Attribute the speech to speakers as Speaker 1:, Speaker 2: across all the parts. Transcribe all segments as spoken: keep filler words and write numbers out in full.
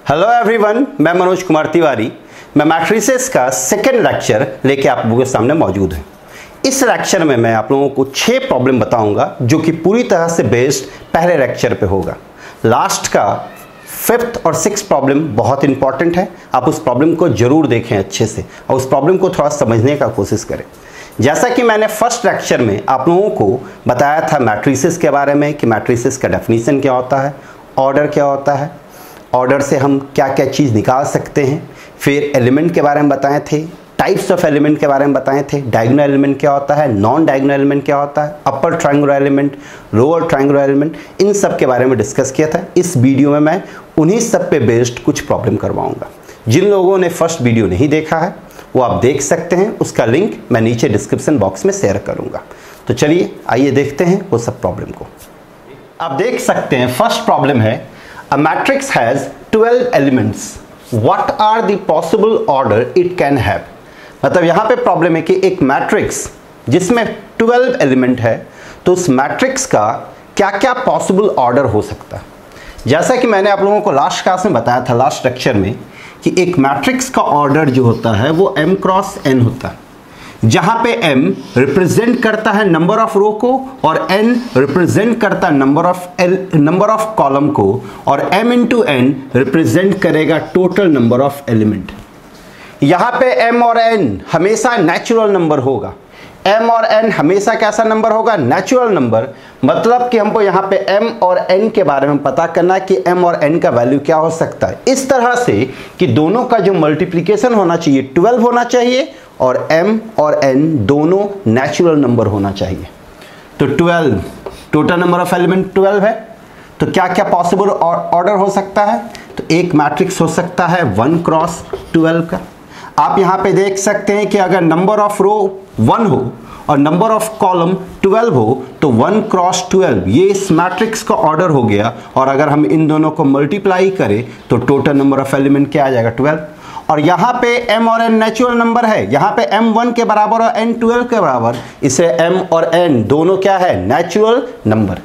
Speaker 1: Hello everyone, मैं मनोज कुमार तिवारी। मैं matrices का सेकेंड लेक्चर लेके आप लोगों के सामने मौजूद हूँ। इस लेक्चर में मैं आप लोगों को छह प्रॉब्लम बताऊंगा जो कि पूरी तरह से बेस्ड पहले लेक्चर पे होगा। लास्ट का फिफ्थ और सिक्स प्रॉब्लम बहुत इंपॉर्टेंट है। आप उस प्रॉब्लम को जरूर देखें अच्छे से और उस प्रॉब्लम को थोड़ा समझने का कोशिश करें। जैसा कि मैंने फर्स्ट लेक्चर में आप लोगों को बताया था मैट्रिसेस के बारे में कि मैट्रिसेस का डेफिनेशन क्या होता है, ऑर्डर क्या होता है, ऑर्डर से हम क्या क्या चीज़ निकाल सकते हैं, फिर एलिमेंट के बारे में बताए थे, टाइप्स ऑफ एलिमेंट के बारे में बताए थे, डायगोनल एलिमेंट क्या होता है, नॉन डायगोनल एलिमेंट क्या होता है, upper triangular element, lower triangular element, इन सब के बारे में डिस्कस किया था। इस वीडियो में मैं उन्हीं सब पे बेस्ड कुछ प्रॉब्लम करवाऊंगा। जिन लोगों ने फर्स्ट वीडियो नहीं देखा है वो आप देख सकते हैं, उसका लिंक मैं नीचे डिस्क्रिप्शन बॉक्स में शेयर करूंगा। तो चलिए आइए देखते हैं वो सब प्रॉब्लम को। आप देख सकते हैं फर्स्ट प्रॉब्लम है, a matrix has twelve elements. What are the possible order it can have? मतलब यहाँ पे प्रॉब्लम है कि एक मैट्रिक्स जिसमें ट्वेल्व एलिमेंट है तो उस मैट्रिक्स का क्या क्या पॉसिबल ऑर्डर हो सकता है। जैसा कि मैंने आप लोगों को लास्ट क्लास में बताया था, लास्ट लेक्चर में, कि एक मैट्रिक्स का ऑर्डर जो होता है वो m क्रॉस n होता है, जहां पे m रिप्रेजेंट करता है नंबर ऑफ रो को और n रिप्रेजेंट करता है नंबर ऑफ एल नंबर ऑफ कॉलम को और m इंटू n रिप्रेजेंट करेगा टोटल नंबर ऑफ एलिमेंट। यहां पे m और n हमेशा नेचुरल नंबर होगा। m और n हमेशा कैसा नंबर होगा? Natural number. मतलब कि हमको यहाँ पे m और n के बारे में पता करना है कि m और n का वैल्यू क्या हो सकता है, इस तरह से कि दोनों का जो मल्टीप्लिकेशन होना चाहिए ट्वेल्व होना चाहिए और m और n दोनों नेचुरल नंबर होना चाहिए। तो twelve total number of element twelve है। तो क्या क्या पॉसिबल ऑर्डर हो सकता है? तो एक मैट्रिक्स हो सकता है वन क्रॉस ट्वेल्व का। आप यहाँ पे देख सकते हैं कि अगर नंबर ऑफ रो वन हो और नंबर ऑफ कॉलम ट्वेल्व हो तो वन क्रॉस ट्वेल्व ये इस मैट्रिक्स का ऑर्डर हो गया। और अगर हम इन दोनों को मल्टीप्लाई करें तो टोटल नंबर ऑफ एलिमेंट क्या आ जाएगा? ट्वेल्व। और यहाँ पे m और n नेचुरल नंबर है, यहाँ पे m वन के बराबर और n ट्वेल्व के बराबर, इसे m और n दोनों क्या है? Natural number.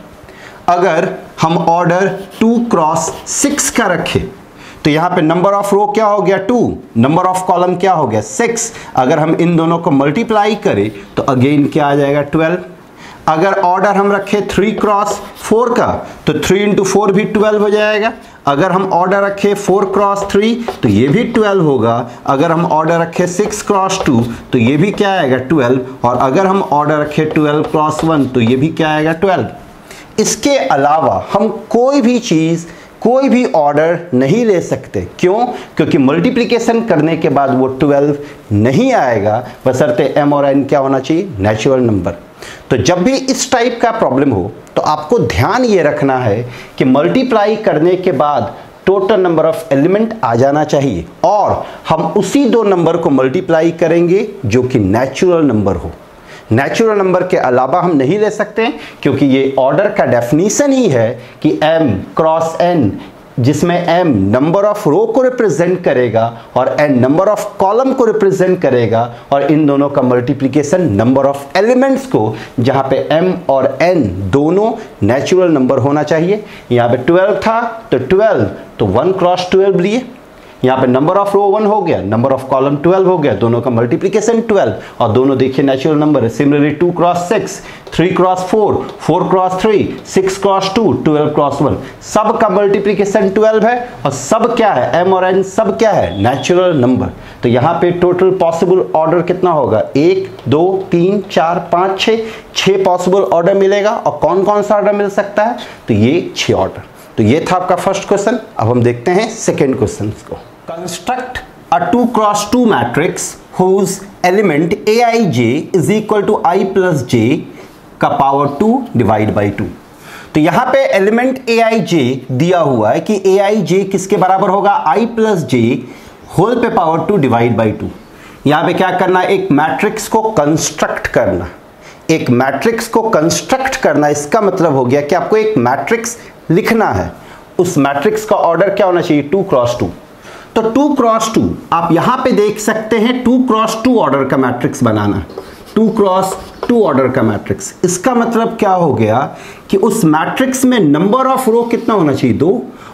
Speaker 1: अगर हम ऑर्डर टू क्रॉस सिक्स का रखें तो यहाँ पे नंबर ऑफ रो क्या हो गया? टू, नंबर ऑफ कॉलम क्या हो गया? सिक्स। अगर हम इन दोनों को मल्टीप्लाई करें तो अगेन क्या आ जाएगा? ट्वेल्व। अगर ऑर्डर हम रखें थ्री क्रॉस फोर का तो थ्री इंटू फोर भी ट्वेल्व हो जाएगा। अगर हम ऑर्डर रखें फोर क्रॉस थ्री तो ये भी ट्वेल्व होगा। अगर हम ऑर्डर रखें सिक्स क्रॉस टू तो ये भी क्या आएगा? ट्वेल्व। और अगर हम ऑर्डर रखें ट्वेल्व क्रॉस वन तो ये भी क्या आएगा? ट्वेल्व। इसके अलावा हम कोई भी चीज़ कोई भी ऑर्डर नहीं ले सकते। क्यों? क्योंकि मल्टीप्लिकेशन करने के बाद वो ट्वेल्व नहीं आएगा, बशर्ते m और n क्या होना चाहिए? Natural number. तो जब भी इस टाइप का प्रॉब्लम हो तो आपको ध्यान ये रखना है कि मल्टीप्लाई करने के बाद टोटल नंबर ऑफ एलिमेंट आ जाना चाहिए और हम उसी दो नंबर को मल्टीप्लाई करेंगे जो कि नेचुरल नंबर हो। नेचुरल नंबर के अलावा हम नहीं ले सकते क्योंकि ये ऑर्डर का डेफिनेशन ही है कि m क्रॉस n, जिसमें m नंबर ऑफ रो को रिप्रेजेंट करेगा और n नंबर ऑफ कॉलम को रिप्रेजेंट करेगा और इन दोनों का मल्टीप्लिकेशन नंबर ऑफ एलिमेंट्स को, जहां पे m और n दोनों नेचुरल नंबर होना चाहिए। यहाँ पे ट्वेल्व था तो ट्वेल्व, तो वन क्रॉस ट्वेल्व लिए। यहाँ पे नंबर ऑफ रो वन हो गया, नंबर ऑफ कॉलम ट्वेल्व हो गया, दोनों का मल्टीप्लिकेशन ट्वेल्व और दोनों देखिए नेचुरल नंबर है। Similarly two cross six, three cross four, four cross three, six cross two, twelve cross one, सब का मल्टीप्लिकेशन ट्वेल्व है और सब क्या है? m और n सब क्या है? Natural number. तो यहाँ पे टोटल पॉसिबल ऑर्डर कितना होगा? एक, दो, तीन, चार, पाँच, छः, छः पॉसिबल ऑर्डर मिलेगा। और कौन कौन सा ऑर्डर मिल सकता है? तो ये छः ऑर्डर। तो ये था आपका फर्स्ट क्वेश्चन। अब हम देखते हैं सेकेंड क्वेश्चन को। Construct a two cross two matrix whose element A I J is equal to I plus J का power two divide by two. तो यहाँ पे एलिमेंट A I J दिया हुआ है कि A I J किसके बराबर होगा? I plus J होल पे power two divide by two. यहाँ पे क्या करना? एक मैट्रिक्स को कंस्ट्रक्ट करना। एक मैट्रिक्स को कंस्ट्रक्ट करना इसका मतलब हो गया कि आपको एक मैट्रिक्स लिखना है। उस मैट्रिक्स का ऑर्डर क्या होना चाहिए? Two cross two. तो टू क्रॉस टू आप यहां पे देख सकते हैं, टू क्रॉस टू ऑर्डर का मैट्रिक्स बनाना, टू क्रॉस टू ऑर्डर का मैट्रिक्स। इसका मतलब क्या हो गया कि उस मैट्रिक्स में नंबर ऑफ रो कितना होना चाहिए? दो,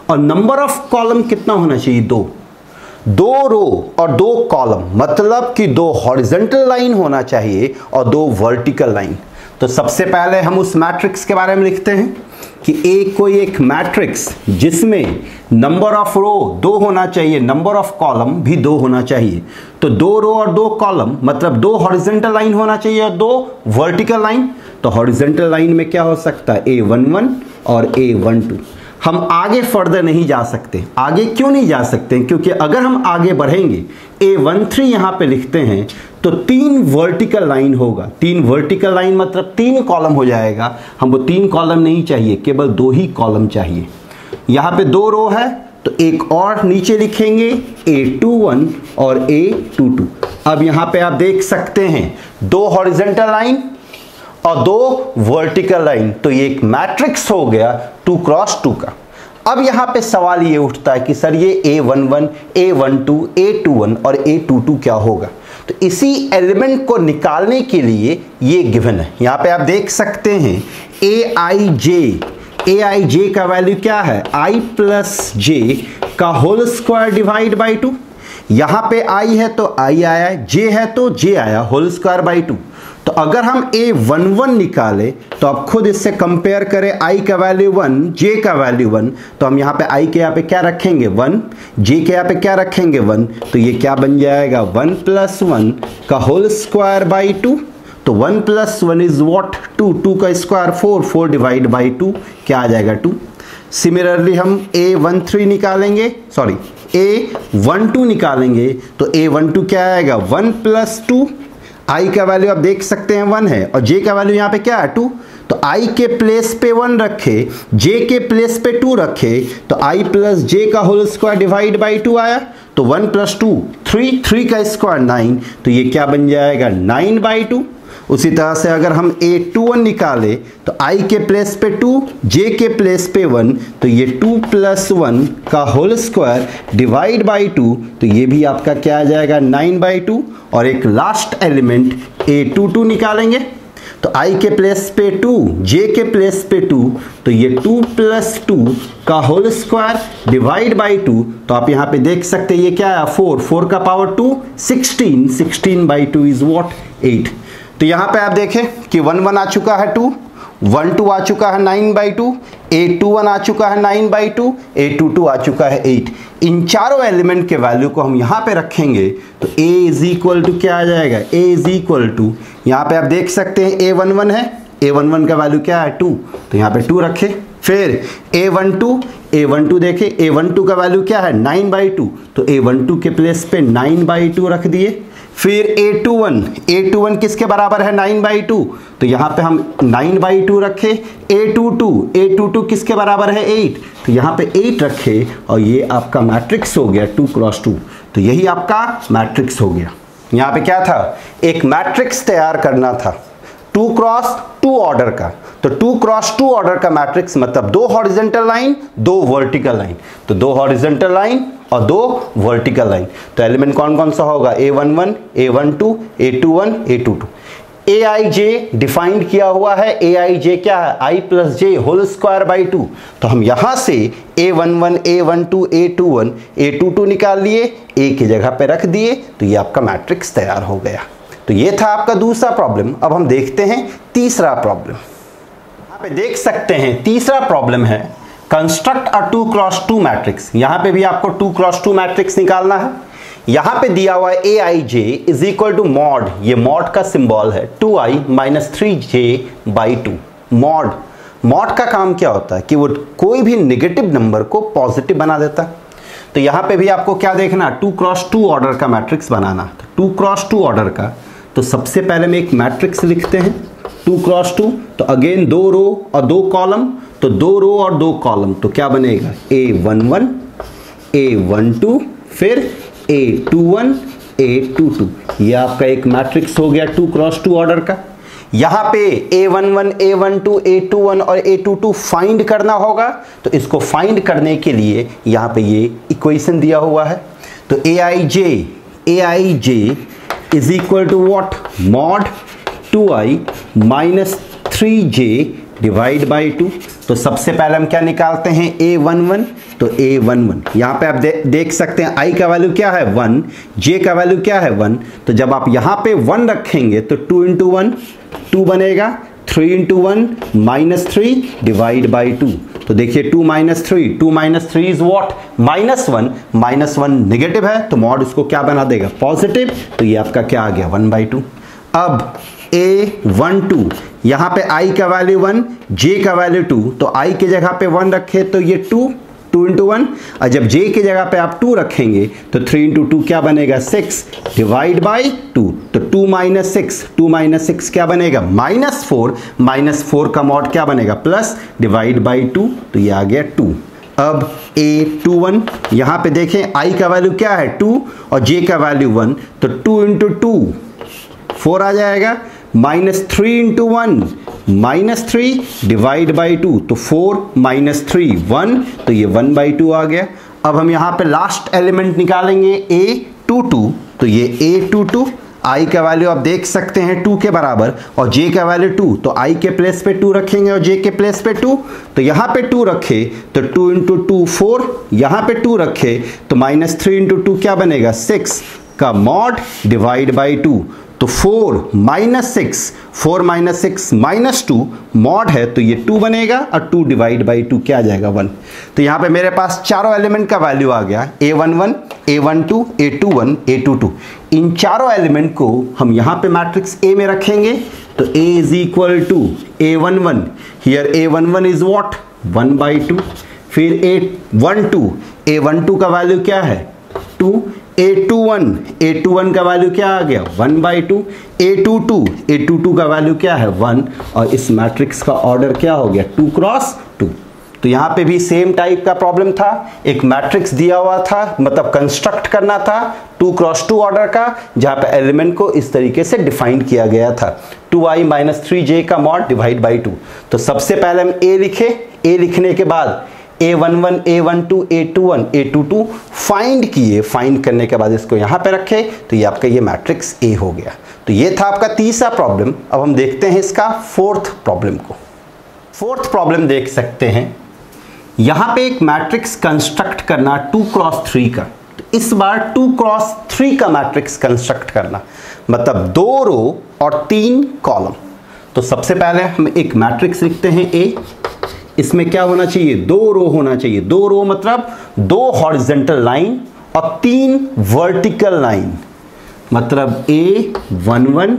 Speaker 1: और नंबर ऑफ कॉलम कितना होना चाहिए? दो दो रो और दो कॉलम, मतलब कि दो हॉरिजॉन्टल लाइन होना चाहिए और दो वर्टिकल लाइन। तो सबसे पहले हम उस मैट्रिक्स के बारे में लिखते हैं कि एक कोई एक मैट्रिक्स जिसमें नंबर ऑफ रो दो होना चाहिए, नंबर ऑफ कॉलम भी दो होना चाहिए। तो दो रो और दो कॉलम मतलब दो हॉरिजॉन्टल लाइन होना चाहिए और दो वर्टिकल लाइन। तो हॉरिजॉन्टल लाइन में क्या हो सकता है? ए वन वन और ए वन टू। हम आगे फर्दर नहीं जा सकते। आगे क्यों नहीं जा सकते? क्योंकि अगर हम आगे बढ़ेंगे, ए वन थ्री यहाँ पे लिखते हैं तो तीन वर्टिकल लाइन होगा। तीन वर्टिकल लाइन मतलब तीन कॉलम हो जाएगा। हमको तीन कॉलम नहीं चाहिए, केवल दो ही कॉलम चाहिए। यहाँ पे दो रो है तो एक और नीचे लिखेंगे ए टू वन और ए टू टू। अब यहाँ पे आप देख सकते हैं दो हॉरिजॉन्टल लाइन और दो वर्टिकल लाइन, तो ये एक मैट्रिक्स हो गया टू क्रॉस टू का। अब यहाँ पे सवाल ये उठता है कि सर ये A one one, A one two, A two one और ए टू टू क्या होगा? तो इसी एलिमेंट को निकालने के लिए ये गिवन है। यहाँ पे आप देख सकते हैं ए आई जे, ए आई जे का वैल्यू क्या है? आई प्लस जे का whole square divide by two. यहाँ पे आई है तो आई आया, जे है तो जे आया, होल स्क्वायर बाई टू। तो अगर हम ए वन वन निकाले तो आप खुद इससे कंपेयर करें, आई का वैल्यू वन, जे का वैल्यू वन, तो हम यहाँ पे आई के यहाँ पे क्या रखेंगे? वन, जे के यहाँ पे क्या रखेंगे? वन। तो ये क्या बन जाएगा? वन प्लस वन का होल स्क्वायर बाई टू। तो one plus one is what? Two. Two का square four, four divide by two क्या आ जाएगा? टू। सिमिलरली हम ए वन थ्री निकालेंगे, सॉरी ए वन टू निकालेंगे तो ए वन टू क्या आएगा? One plus to. आई का वैल्यू आप देख सकते हैं वन है और जे का वैल्यू यहाँ पे क्या है? टू। तो आई के प्लेस पे वन रखे, जे के प्लेस पे टू रखे, तो आई प्लस जे का whole square divide by two आया। तो one plus two three, three का स्क्वायर नाइन, तो ये क्या बन जाएगा? Nine by two. उसी तरह से अगर हम ए टू वन निकाले तो आई के प्लेस पे टू, जे के प्लेस पे वन, तो ये टू प्लस वन का whole square divide by two, तो ये भी आपका क्या आ जाएगा? Nine by two. और एक last element A two two निकालेंगे तो आई के प्लेस पे टू, जे के प्लेस पे टू, तो ये टू प्लस टू का whole square divide by two. तो आप यहाँ पे देख सकते हैं ये क्या है? फोर, फोर का power two, sixteen, sixteen by two is what? Eight. तो यहाँ पे आप देखें कि वन वन आ चुका है टू, वन टू आ चुका है nine by two, A two one आ चुका है nine by two, A two two आ चुका है एट। इन चारों एलिमेंट के वैल्यू को हम यहाँ पे रखेंगे तो ए इज इक्वल टू क्या आ जाएगा? ए इज इक्वल टू, यहाँ पे आप देख सकते हैं ए वन वन है, ए वन वन का वैल्यू क्या है? टू, तो यहाँ पे टू रखे। फिर ए वन टू, ए वन टू देखे, ए वन टू का वैल्यू क्या है? नाइन बाई टू, तो ए वन टू के प्लेस पे नाइन बाई टू रख दिए। फिर ए टू वन, ए टू वन किसके बराबर है? नाइन बाई टू, तो यहाँ पे हम नाइन बाई टू रखे। A two two, A two two किसके बराबर है? एट, तो यहाँ पे एट रखे और ये आपका मैट्रिक्स हो गया टू क्रॉस टू। तो यही आपका मैट्रिक्स हो गया। यहाँ पे क्या था? एक मैट्रिक्स तैयार करना था टू क्रॉस टू ऑर्डर का। तो टू क्रॉस टू ऑर्डर का मैट्रिक्स मतलब दो हॉरिजॉन्टल लाइन, दो वर्टिकल लाइन। तो दो हॉरिजॉन्टल लाइन और दो वर्टिकल लाइन। तो एलिमेंट कौन कौन सा होगा? A one one, A one two, A two one, A two two. A I J defined किया हुआ है। ए आई जे क्या है? I plus J whole square by two. तो हम यहाँ से A one one, A one two, A two one, A two two निकाल लिए, ए की जगह पे रख दिए, तो ये आपका मैट्रिक्स तैयार हो गया। तो ये था आपका दूसरा प्रॉब्लम। अब हम देखते हैं तीसरा प्रॉब्लम। यहाँ पे देख सकते हैं तीसरा प्रॉब्लम है construct a two cross two matrix. यहाँ पे भी आपको टू क्रॉस टू मैट्रिक्स निकालना है। यहाँ पे दिया हुआ है A I J is equal to mod, ये मॉड का सिंबल है, two I minus three J by two. Mod, mod का काम क्या होता है कि वो कोई भी नेगेटिव नंबर को पॉजिटिव बना देता है। तो यहाँ पे भी आपको क्या देखना? टू क्रॉस टू ऑर्डर का मैट्रिक्स बनाना। टू क्रॉस टू ऑर्डर का तो सबसे पहले में एक मैट्रिक्स लिखते हैं टू क्रॉस टू। तो अगेन दो रो और दो कॉलम, तो दो रो और दो कॉलम, तो क्या बनेगा? A one one, A one two, फिर ए टू वन, ए टू टू। ये आपका एक मैट्रिक्स हो गया टू क्रॉस टू ऑर्डर का। यहाँ पे A one one, A one two, A two one और ए टू टू फाइंड करना होगा। तो इसको फाइंड करने के लिए यहाँ पे ये इक्वेशन दिया हुआ है। तो A I J, A I J is equal to what? Mod two I minus three J divide by two. तो सबसे पहले हम क्या निकालते हैं? ए वन वन, तो ए वन वन। यहाँ पे आप दे, देख सकते हैं आई का वैल्यू क्या है वन, जे का वैल्यू क्या है वन, तो जब आप यहाँ पे वन रखेंगे तो टू इंटू वन टू बनेगा, three into one minus three divide by two. तो देखिए two minus three, two minus three is what minus one, minus one negative है तो मॉड इसको क्या बना देगा पॉजिटिव, तो ये आपका क्या आ गया वन बाई टू। अब ए वन टू, यहाँ पे आई का वैल्यू वन, जे का वैल्यू टू, तो आई की जगह पे वन रखे तो ये टू, टू इंटू वन, और जब जे की जगह पे आप टू रखेंगे तो थ्री इंटू टू क्या बनेगा सिक्स डिवाइड बाई टू, तो two minus six, two minus six क्या बनेगा माइनस फोर, माइनस फोर का मॉड क्या बनेगा प्लस डिवाइड बाई टू, तो ये आ गया टू। अब ए टू वन, यहाँ पे देखें आई का वैल्यू क्या है टू और जे का वैल्यू वन, तो टू इंटू टू फोर आ जाएगा, minus three into one minus three divide by two, तो फोर माइनस थ्री वन, तो ये वन बाई टू आ गया। अब हम यहाँ पे लास्ट एलिमेंट निकालेंगे ए टू टू, तो ये ए टू टू, आई का वैल्यू आप देख सकते हैं टू के बराबर और जे का वैल्यू टू, तो आई के प्लेस पे टू रखेंगे और जे के प्लेस पे टू, तो यहाँ पे टू रखे तो टू इंटू टू फोर, यहाँ पे टू रखे तो माइनस थ्री इंटू टू क्या बनेगा सिक्स का मॉड डिवाइड बाई टू, तो four minus six, four minus six minus two mod है तो ये टू बनेगा और टू डिवाइड बाई टू क्या आ जाएगा वन। तो यहाँ पे मेरे पास चारों एलिमेंट का वैल्यू आ गया ए वन वन, ए वन टू, ए टू वन, ए टू टू। इन चारों एलिमेंट को हम यहाँ पे मैट्रिक्स ए में रखेंगे तो a is equal to A one one, here a one one is what one by two, फिर ए वन टू, ए वन टू का वैल्यू क्या है टू, ए टू वन, ए टू वन का वैल्यू क्या आ गया one by two, A two two, A two two का value क्या है वन, और इस मैट्रिक्स का ऑर्डर क्या हो गया टू क्रॉस टू। तो यहाँ पे भी सेम टाइप का प्रॉब्लम था, एक मैट्रिक्स दिया हुआ था, मतलब कंस्ट्रक्ट करना था टू क्रॉस टू ऑर्डर का, जहाँ पे एलिमेंट को इस तरीके से डिफाइन किया गया था टू आई माइनस थ्री जे का मॉड डिवाइड बाई टू। तो सबसे पहले हम ए लिखे, ए लिखने के बाद a one one, A one two, A two one, A two two find किए, फाइंड करने के बाद इसको यहाँ पे रखे तो ये आपका ये मैट्रिक्स ए हो गया। तो ये था आपका तीसरा प्रॉब्लम। अब हम देखते हैं इसका फोर्थ प्रॉब्लम को। फोर्थ प्रॉब्लम देख सकते हैं, यहाँ पे एक मैट्रिक्स कंस्ट्रक्ट करना टू क्रॉस थ्री का, तो इस बार टू क्रॉस थ्री का मैट्रिक्स कंस्ट्रक्ट करना, मतलब दो रो और तीन कॉलम। तो सबसे पहले हम एक मैट्रिक्स लिखते हैं ए, इसमें क्या होना चाहिए दो रो होना चाहिए, दो रो मतलब दो हॉरिजॉन्टल लाइन और तीन वर्टिकल लाइन, मतलब a one one,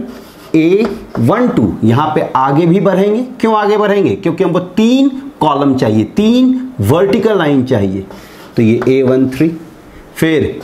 Speaker 1: A one two, यहाँ पे आगे भी बढ़ेंगे। क्यों आगे बढ़ेंगे? क्योंकि हमको तीन कॉलम चाहिए, तीन वर्टिकल लाइन चाहिए। तो ये ए वन थ्री, फिर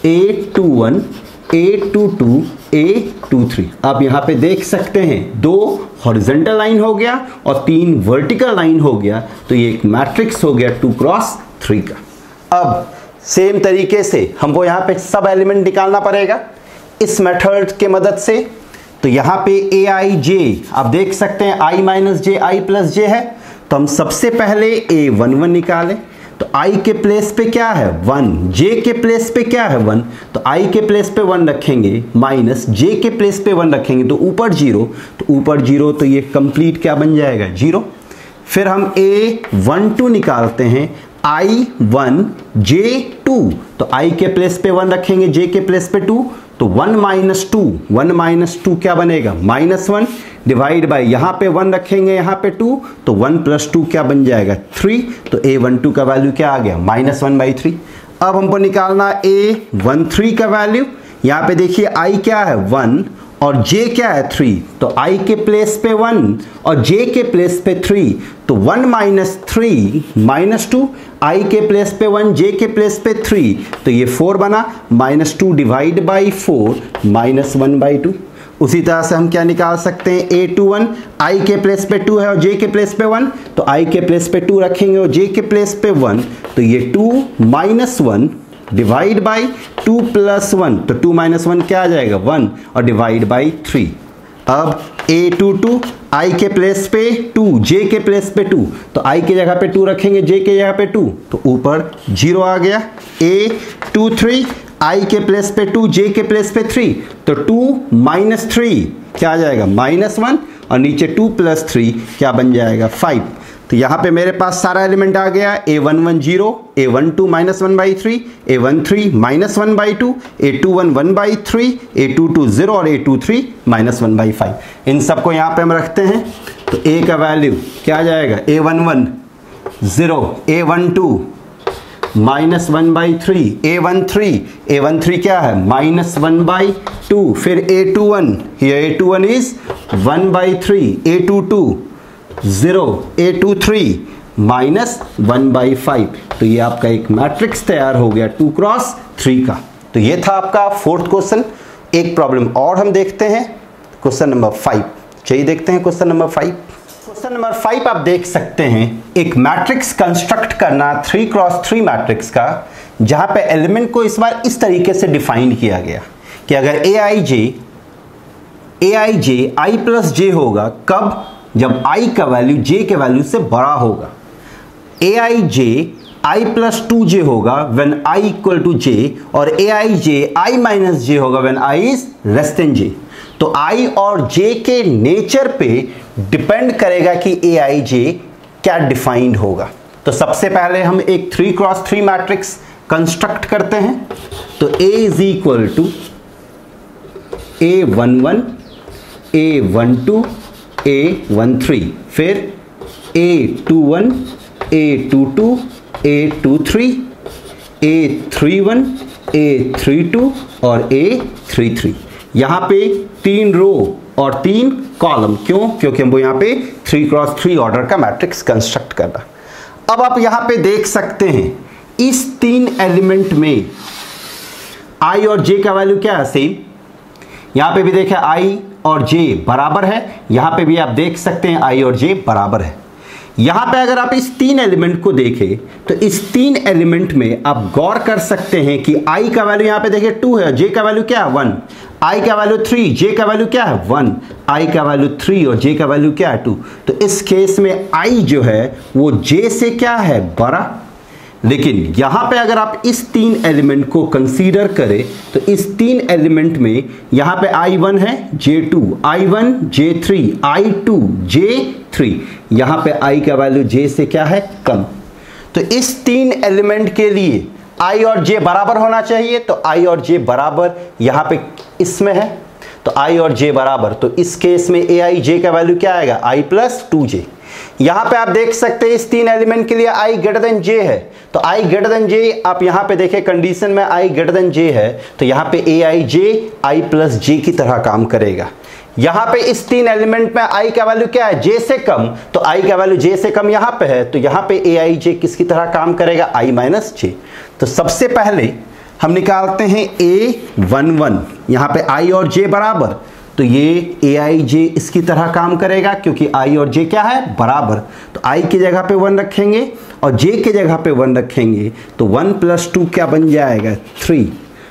Speaker 1: ए टू वन, ए टू टू, ए टू थ्री। आप यहाँ पे देख सकते हैं दो हॉरिजॉन्टल लाइन हो गया और तीन वर्टिकल लाइन हो गया, तो ये एक मैट्रिक्स हो गया टू क्रॉस थ्री का। अब सेम तरीके से हमको यहाँ पे सब एलिमेंट निकालना पड़ेगा इस मेथड के मदद से। तो यहाँ पे ए आई जे आप देख सकते हैं आई माइनस जे आई प्लस जे है, तो हम सबसे पहले ए वन वन निकालें। तो आई के प्लेस पे क्या है वन, जे के प्लेस पे क्या है वन, तो आई के प्लेस पे वन रखेंगे माइनस जे के प्लेस पे वन रखेंगे तो ऊपर जीरो, तो ऊपर जीरो तो ये कंप्लीट क्या बन जाएगा जीरो। फिर हम ए वन टू निकालते हैं, आई वन जे टू, तो आई के प्लेस पे वन रखेंगे, जे के प्लेस पे टू, तो one minus two, one minus two क्या बनेगा माइनस वन, डिवाइड बाय यहाँ पे वन रखेंगे, यहाँ पे टू, तो वन प्लस टू क्या बन जाएगा थ्री, तो ए वन टू का वैल्यू क्या आ गया माइनस वन बाई थ्री। अब हमको निकालना ए वन थ्री का वैल्यू। यहाँ पे देखिए आई क्या है वन और जे क्या है थ्री, तो आई के प्लेस पे वन और जे के प्लेस पे थ्री, तो one minus three minus two, i के प्लेस पे वन, जे के प्लेस पे थ्री, तो ये फोर बना, minus two divide by four minus one by two. उसी तरह से हम क्या निकाल सकते हैं ए टू वन, आई के प्लेस पे टू है और जे के प्लेस पे वन, तो आई के प्लेस पे टू रखेंगे और जे के प्लेस पे वन, तो ये two minus one divide by two plus one, तो टू माइनस वन क्या आ जाएगा वन, और डिवाइड बाई थ्री। अब ए टू टू, आई के प्लेस पे टू, जे के प्लेस पे टू, तो आई की जगह पे टू रखेंगे, जे के जगह पे टू, तो ऊपर जीरो आ गया। ए टू थ्री, आई के प्लेस पे टू, जे के प्लेस पे थ्री, तो टू माइनस थ्री क्या आ जाएगा माइनस वन, और नीचे टू प्लस थ्री क्या बन जाएगा फाइव। तो यहाँ पे मेरे पास सारा एलिमेंट आ गया, ए one one zero, a one two minus one by three, a one three minus one by two, A two one one by three, a two two zero और ए two three minus one by five. इन सबको यहाँ पे हम रखते हैं तो ए का वैल्यू क्या आ जाएगा, a one one zero, a one two minus one by three, a one three, a one three क्या है माइनस वन बाई टू, फिर ए two one, A two one is one by three, a two two zero, a two three minus one by five. तो ये आपका एक matrix तैयार हो गया टू क्रॉस थ्री का। तो ये था आपका फोर्थ क्वेश्चन। एक प्रॉब्लम और हम देखते हैं, क्वेश्चन नंबर फाइव। चलिए देखते हैं question number five. Question number five आप देख सकते हैं, एक मैट्रिक्स कंस्ट्रक्ट करना थ्री क्रॉस थ्री मैट्रिक्स का, जहां पे एलिमेंट को इस बार इस तरीके से डिफाइन किया गया कि अगर ए आई J A I j I plus जे होगा, कब, जब आई का वैल्यू जे के वैल्यू से बड़ा होगा। ए आई जे आई प्लस टू जे होगा when i equal to j, और a I j i minus j होगा when i is less than j. तो आई और जे के नेचर पे डिपेंड करेगा कि ए आई जे क्या डिफाइंड होगा। तो सबसे पहले हम एक three cross three matrix construct करते हैं। तो a is equal to A one one, A one two, A one three, फिर ए two one, A two two, A two three, a three one, a three two और a three three. यहाँ पे तीन रो और तीन कॉलम, क्यों? क्योंकि हमको यहाँ पे थ्री क्रॉस थ्री ऑर्डर का मैट्रिक्स कंस्ट्रक्ट करना। अब आप यहाँ पे देख सकते हैं, इस तीन एलिमेंट में आई और जे का वैल्यू क्या है, सेम। यहाँ पे भी देखें आई और जे बराबर है, यहाँ पे भी आप देख सकते हैं आई और जे बराबर है। यहाँ पे अगर आप इस तीन एलिमेंट को देखें तो इस तीन एलिमेंट में आप गौर कर सकते हैं कि आई का वैल्यू यहाँ पे देखिए टू है, जे का वैल्यू क्या है वन, आई का वैल्यू थ्री, जे का वैल्यू क्या है वन, आई का वैल्यू थ्री और जे का वैल्यू क्या है टू। तो इस केस में आई जो है वो जे से क्या है, बड़ा। लेकिन यहां पे अगर आप इस तीन एलिमेंट को कंसीडर करें तो इस तीन एलिमेंट में यहां पे आई वन है, j two, i one, j three, i two, j three, यहां पे आई का वैल्यू जे से क्या है, कम। तो इस तीन एलिमेंट के लिए आई और जे बराबर होना चाहिए, तो आई और जे बराबर यहां पे इसमें है, तो आई और जे बराबर। तो इस केस में ए आई जे का वैल्यू क्या आएगा, आई प्लस टू जे। यहां पे आप देख सकते हैं इस तीन एलिमेंट के लिए आई ग्रेटर देन जे है, तो आई ग्रेटर देन जे, आप यहां पे देखें कंडीशन में आई ग्रेटर देन जे है, तो यहां पे ए आई जे आई प्लस जे की तरह काम करेगा। यहां पे इस तीन एलिमेंट में आई का वैल्यू क्या है, जे से कम, तो आई का वैल्यू जे से कम यहां पे है, तो यहां पे ए आई जे किसकी तरह काम करेगा, आई माइनस जे। तो सबसे पहले हम निकालते हैं ए वन वन, यहां पे आई और जे बराबर, तो ये ए आई जे इसकी तरह काम करेगा क्योंकि आई और जे क्या है, बराबर। तो आई की जगह पे वन रखेंगे और जे की जगह पे वन रखेंगे, तो वन प्लस टू क्या बन जाएगा, थ्री।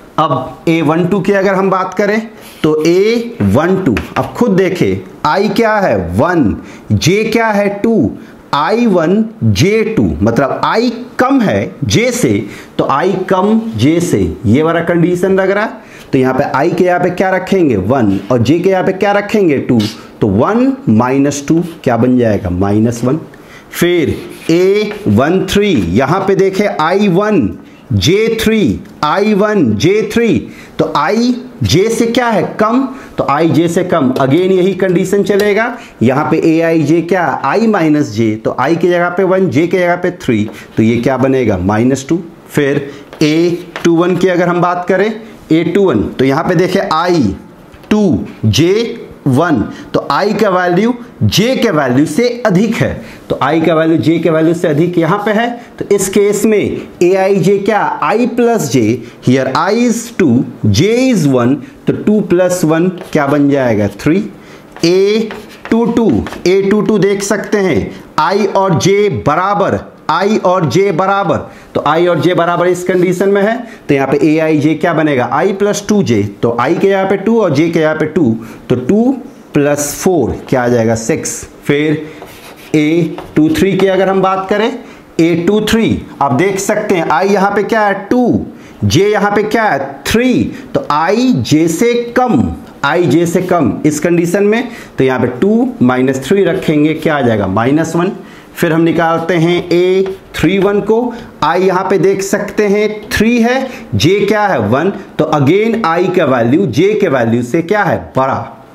Speaker 1: अब ए वन टू की अगर हम बात करें तो ए वन टू, अब खुद देखें आई क्या है वन, जे क्या है two, i one j two, मतलब आई कम है जे से, तो आई कम जे से, ये वाला कंडीशन लग रहा है। तो यहाँ पे आई के यहाँ पे क्या रखेंगे, वन, और जे के यहाँ पे क्या रखेंगे, टू, तो वन माइनस टू क्या बन जाएगा, माइनस वन। फिर ए वन थ्री, यहाँ पे देखे i one j three, i one j three, तो आई जे से क्या है, कम, तो आई जे से कम, अगेन यही कंडीशन चलेगा। यहाँ पे ए आई जे क्या, आई माइनस जे, तो आई की जगह पे वन, जे की जगह पे थ्री, तो ये क्या बनेगा, माइनस टू। फिर ए टू वन की अगर हम बात करें, ए टू वन, तो यहाँ पे देखे आई टू जे वन, तो आई का वैल्यू जे के वैल्यू से अधिक है, तो आई का वैल्यू जे के वैल्यू से अधिक यहाँ पे है, तो इस केस में ए आई जे क्या, i plus j, here i is two, j is one, तो टू प्लस वन क्या बन जाएगा, three. A two two, A two two देख सकते हैं आई और जे बराबर, आई और जे बराबर, तो आई और जे बराबर इस कंडीशन में है, तो यहाँ पे ए आई जे क्या बनेगा, आई प्लस टू जे, तो आई के यहाँ पे टू और जे के यहाँ पे टू, तो टू प्लस फोर क्या आ जाएगा, सिक्स। फिर ए टू थ्री की अगर हम बात करें, ए टू थ्री, आप देख सकते हैं आई यहाँ पे क्या है टू, जे यहाँ पे क्या है थ्री, तो आई जे से कम, आई जे से कम इस कंडीशन में, तो यहाँ पे टू माइनस थ्री रखेंगे क्या आ जाएगा, माइनस वन। फिर हम निकालते हैं ए थ्री वन को, आई यहाँ पे देख सकते हैं थ्री है, जे क्या है वन, तो अगेन आई का वैल्यू जे के वैल्यू से क्या है बड़ा,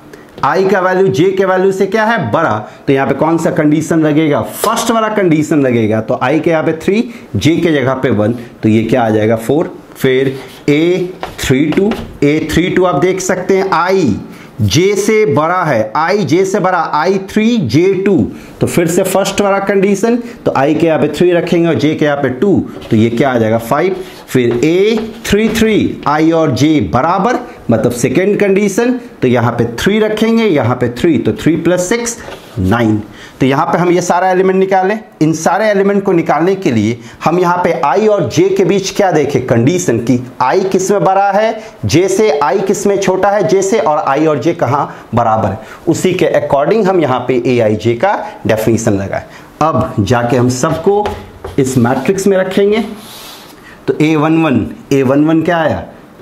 Speaker 1: आई का वैल्यू जे के वैल्यू से क्या है बड़ा, तो यहाँ पे कौन सा कंडीशन लगेगा, फर्स्ट वाला कंडीशन लगेगा। तो आई के यहाँ पे थ्री, जे के जगह पे वन, तो ये क्या आ जाएगा फोर। फिर a three two, a three two आप देख सकते हैं आई जे से बड़ा है, आई जे से बड़ा, आई थ्री जे टू, तो फिर से फर्स्ट वाला कंडीशन, तो आई के यहाँ पे थ्री रखेंगे और जे के यहाँ पे टू, तो ये क्या आ जाएगा फाइव। फिर ए थ्री थ्री, आई और जे बराबर, मतलब सेकेंड कंडीशन, तो यहाँ पे थ्री रखेंगे, यहाँ पे थ्री, तो थ्री प्लस सिक्स नाइन। तो यहाँ पे हम ये सारा एलिमेंट निकालें। इन सारे एलिमेंट को निकालने के लिए हम यहाँ पे आई और जे के बीच क्या देखें, कंडीशन की आई किस में बड़ा है जे से, आई किस में छोटा है जे से, और आई और जे कहाँ बराबर है, उसी के अकॉर्डिंग हम यहाँ पे ए आई जे का डेफिनेशन लगाए। अब जाके हम सबको इस मैट्रिक्स में रखेंगे। तो ए वन वन, ए वन वन क्या आया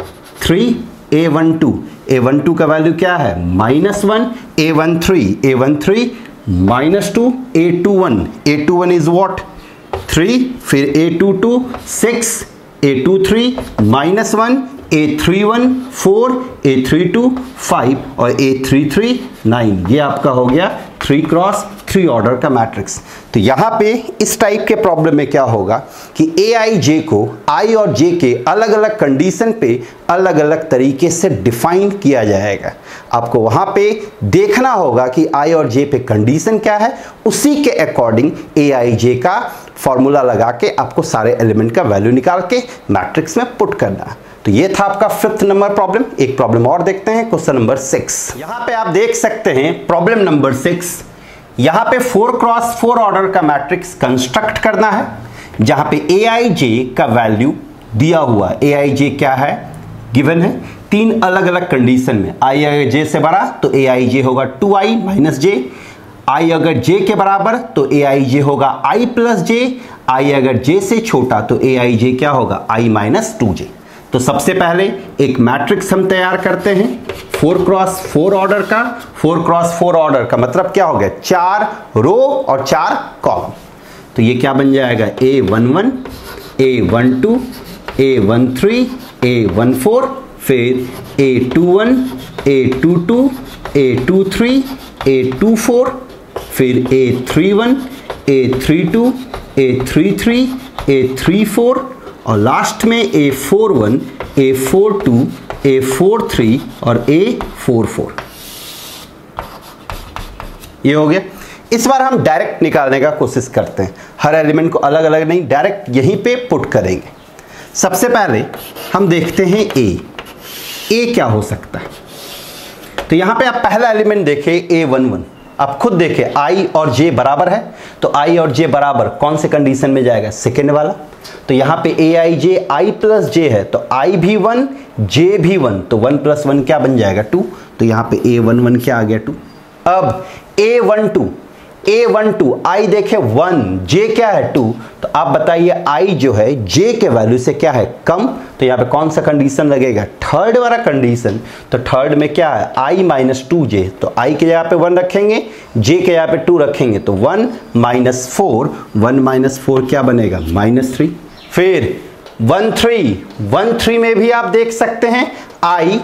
Speaker 1: three, a one two, A one two का वैल्यू क्या है minus one, A one three, a one three minus two, A two one, A two one is what three, फिर ए two two six, a two three minus one, a three one four, a three two five और a three three nine. ये आपका हो गया three cross three order का matrix. तो यहाँ पे इस टाइप के प्रॉब्लम में क्या होगा कि ए आई जे को आई और जे के अलग अलग कंडीशन पे अलग अलग तरीके से डिफाइन किया जाएगा। आपको वहाँ पे देखना होगा कि आई और जे पे कंडीशन क्या है, उसी के अकॉर्डिंग ए आई जे का फॉर्मूला लगा के आपको सारे एलिमेंट का वैल्यू निकाल के मैट्रिक्स में पुट करना है। तो ये था आपका फिफ्थ नंबर प्रॉब्लम। एक प्रॉब्लम और देखते हैं, क्वेश्चन नंबर सिक्स। यहाँ पे आप देख सकते हैं प्रॉब्लम नंबर सिक्स। यहाँ पे फोर क्रॉस फोर ऑर्डर का मैट्रिक्स कंस्ट्रक्ट करना है, जहाँ पे ए आई जे का वैल्यू दिया हुआ, ए आई जे क्या है गिवन है, तीन अलग अलग कंडीशन में। आई अगर जे से बड़ा तो ए आई जे होगा टू आई माइनस जे, आई अगर जे के बराबर तो ए आई जे होगा आई प्लस जे, आई अगर जे से छोटा तो ए आई जे क्या होगा आई माइनस टू जे। तो सबसे पहले एक मैट्रिक्स हम तैयार करते हैं फोर क्रॉस फोर ऑर्डर का। फोर क्रॉस फोर ऑर्डर का मतलब क्या हो गया, चार रो और चार कॉलम। तो ये क्या बन जाएगा, a one one, A one two, A one three, a one four, फिर ए two one, A two two, A two three, a two four, फिर a three one, a three two, a three three, a three four और last में a four one, a four two, a four three और a four four. ये हो गया। इस बार हम direct निकालने का कोशिश करते हैं, हर एलिमेंट को अलग अलग नहीं, डायरेक्ट यहीं पे पुट करेंगे। सबसे पहले हम देखते हैं ए, ए क्या हो सकता है। तो यहां पे आप पहला एलिमेंट देखें ए वन वन, आप खुद देखें आई और जे बराबर है, तो आई और जे बराबर कौन से कंडीशन में जाएगा, सेकेंड वाला। तो यहाँ पे ए आई जे आई प्लस जे है, तो आई भी वन जे भी वन, तो वन प्लस वन क्या बन जाएगा टू, तो यहाँ पे ए वन वन क्या आ गया टू। अब a one two, A one two i देखे वन, जे क्या है टू, तो आप बताइए आई जो है जे के वैल्यू से क्या है कम, तो यहाँ पे कौन सा कंडीशन लगेगा, थर्ड वाला कंडीशन। तो थर्ड में क्या है आई माइनस टू जे, तो आई के यहाँ पे वन रखेंगे, जे के यहाँ पे टू रखेंगे, तो one minus four, one minus four क्या बनेगा माइनस थ्री। फिर वन थ्री, वन थ्री में भी आप देख सकते हैं आई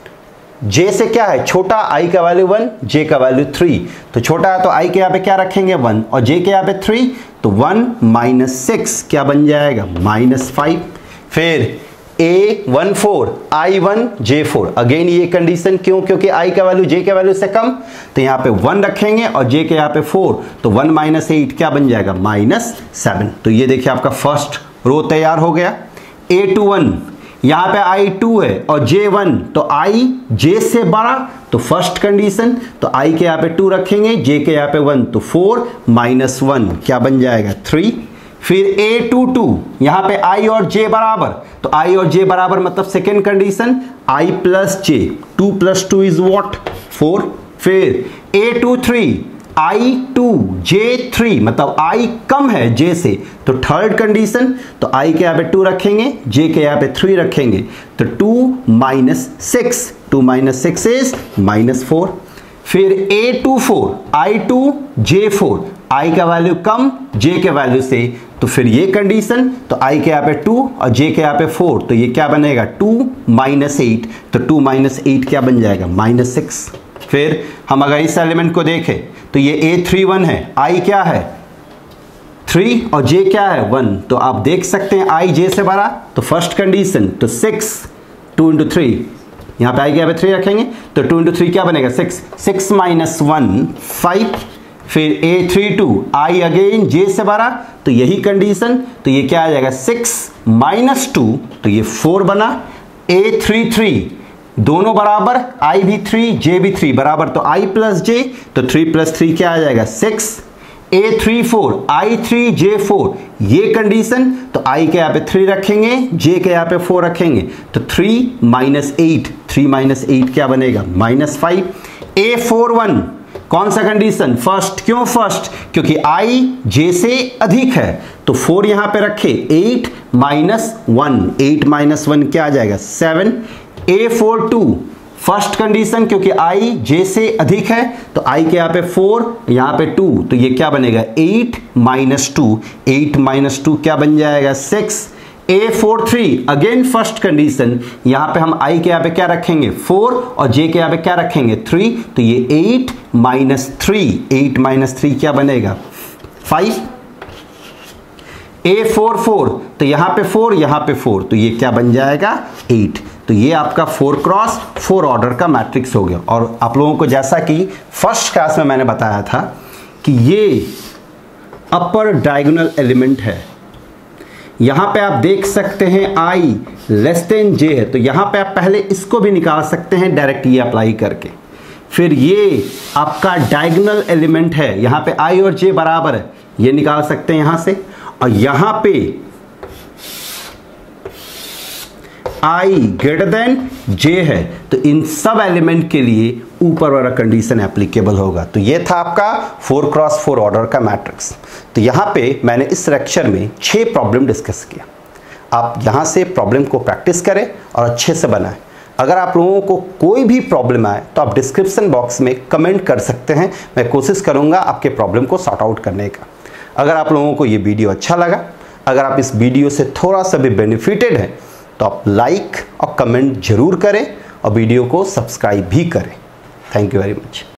Speaker 1: जे से क्या है छोटा, आई का वैल्यू वन, जे का वैल्यू थ्री, तो छोटा है तो आई के यहाँ पे क्या रखेंगे वन और जे के यहाँ पे थ्री, तो वन माइनस सिक्स क्या बन जाएगा माइनस फाइव। फिर ए one four, i one j four, again ये कंडीशन क्यों, क्योंकि आई का वैल्यू जे के वैल्यू से कम, तो यहाँ पे वन रखेंगे और जे के यहाँ पे फोर, तो वन माइनस एट क्या बन जाएगा माइनस सेवन। तो ये देखिए आपका फर्स्ट रो तैयार हो गया। ए टू वन, यहाँ पे आई टू है और जे वन, तो आई जे से बड़ा, तो फर्स्ट कंडीशन, तो आई के यहाँ पे टू रखेंगे, जे के यहाँ पे वन, तो फोर माइनस वन क्या बन जाएगा थ्री। फिर ए टू टू, यहाँ पे आई और जे बराबर, तो आई और जे बराबर मतलब second condition, i plus j, two plus two is what four. फिर ए two three, i two j three, मतलब आई कम है जे से, तो थर्ड कंडीशन, तो आई के यहाँ पे टू रखेंगे, जे के यहाँ पे थ्री रखेंगे, तो two minus six, two minus six is minus four. फिर ए two four, i two j four, i का वैल्यू कम j के वैल्यू से, तो फिर ये कंडीशन, तो i के यहाँ पे टू और j के यहाँ पे फोर, तो ये क्या बनेगा टू माइनस एट, तो टू माइनस एट क्या बन जाएगा माइनस सिक्स। फिर हम अगर इस एलिमेंट को देखें तो ये ए थ्री वन है, i क्या है थ्री और j क्या है वन, तो आप देख सकते हैं i j से बड़ा, तो फर्स्ट कंडीशन, तो सिक्स टू इंटू थ्री, यहाँ पे i के यहाँ पे थ्री रखेंगे तो टू इंटू थ्री क्या बनेगा six, six minus one five. फिर a three two i again j से बड़ा, तो यही कंडीशन, तो ये क्या आ जाएगा सिक्स माइनस टू, तो ये फोर बना। ए थ्री थ्री दोनों बराबर, i भी थ्री j भी थ्री बराबर, तो i प्लस j, तो थ्री प्लस थ्री क्या आ जाएगा six. A three four i three j four, ये कंडीशन, तो i के यहाँ पे थ्री रखेंगे j के यहाँ पे फोर रखेंगे, तो three minus eight, three minus eight क्या बनेगा minus five. A four one कौन सा कंडीशन फर्स्ट, क्यों फर्स्ट, क्योंकि i j से अधिक है, तो फोर यहां पे रखे, eight minus one, eight minus one क्या आ जाएगा seven. A four two first condition, क्योंकि i j से अधिक है, तो i के यहाँ पे फोर यहाँ पे टू, तो ये क्या बनेगा eight minus two, eight minus two क्या बन जाएगा six. A four three again first condition, यहाँ पे हम i के यहाँ पे क्या रखेंगे फोर और j के यहाँ पे क्या रखेंगे थ्री, तो ये eight minus three, eight minus three क्या बनेगा फाइव। ए फोर फोर, तो यहाँ पे फोर यहाँ पे फोर, तो ये क्या बन जाएगा एट। तो ये आपका फोर क्रॉस फोर ऑर्डर का मैट्रिक्स हो गया। और आप लोगों को जैसा कि फर्स्ट क्लास में मैंने बताया था कि ये अपर डायगोनल एलिमेंट है, यहां पे आप देख सकते हैं i लेस देन j है, तो यहां पे आप पहले इसको भी निकाल सकते हैं डायरेक्ट ये अप्लाई करके। फिर ये आपका डायगोनल एलिमेंट है, यहां पे i और j बराबर है, ये निकाल सकते हैं यहां से। और यहां पे i ग्रेटर देन j है, तो इन सब एलिमेंट के लिए ऊपर वाला कंडीशन एप्लीकेबल होगा। तो ये था आपका फोर क्रॉस फोर ऑर्डर का मैट्रिक्स। तो यहाँ पे मैंने इस लेक्चर में छह प्रॉब्लम डिस्कस किया। आप यहाँ से प्रॉब्लम को प्रैक्टिस करें और अच्छे से बनाएं। अगर आप लोगों को कोई भी प्रॉब्लम आए तो आप डिस्क्रिप्शन बॉक्स में कमेंट कर सकते हैं, मैं कोशिश करूँगा आपके प्रॉब्लम को सॉर्ट आउट करने का। अगर आप लोगों को ये वीडियो अच्छा लगा, अगर आप इस वीडियो से थोड़ा सा भी बेनिफिटेड हैं, तो आप लाइक और कमेंट जरूर करें और वीडियो को सब्सक्राइब भी करें। Thank you very much.